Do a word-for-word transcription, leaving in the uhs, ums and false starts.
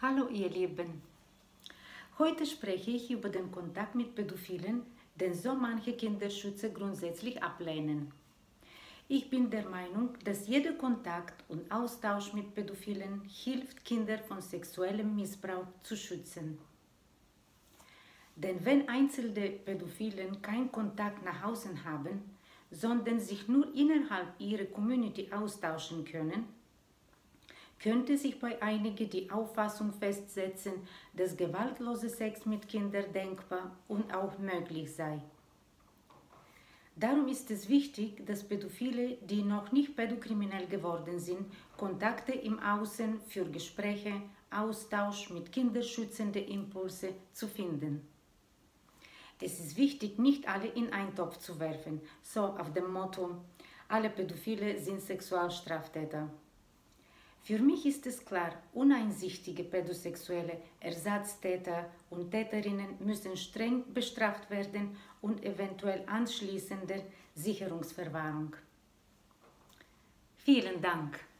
Hallo ihr Lieben, heute spreche ich über den Kontakt mit Pädophilen, den so manche Kinderschützer grundsätzlich ablehnen. Ich bin der Meinung, dass jeder Kontakt und Austausch mit Pädophilen hilft, Kinder von sexuellem Missbrauch zu schützen. Denn wenn einzelne Pädophilen keinen Kontakt nach außen haben, sondern sich nur innerhalb ihrer Community austauschen können, könnte sich bei einigen die Auffassung festsetzen, dass gewaltloser Sex mit Kindern denkbar und auch möglich sei. Darum ist es wichtig, dass Pädophile, die noch nicht pädokriminell geworden sind, Kontakte im Außen für Gespräche, Austausch mit kinderschützenden Impulse zu finden. Es ist wichtig, nicht alle in einen Topf zu werfen, so auf dem Motto, alle Pädophile sind Sexualstraftäter. Für mich ist es klar, uneinsichtige pädosexuelle Ersatztäter und Täterinnen müssen streng bestraft werden und eventuell anschließende Sicherungsverwahrung. Vielen Dank.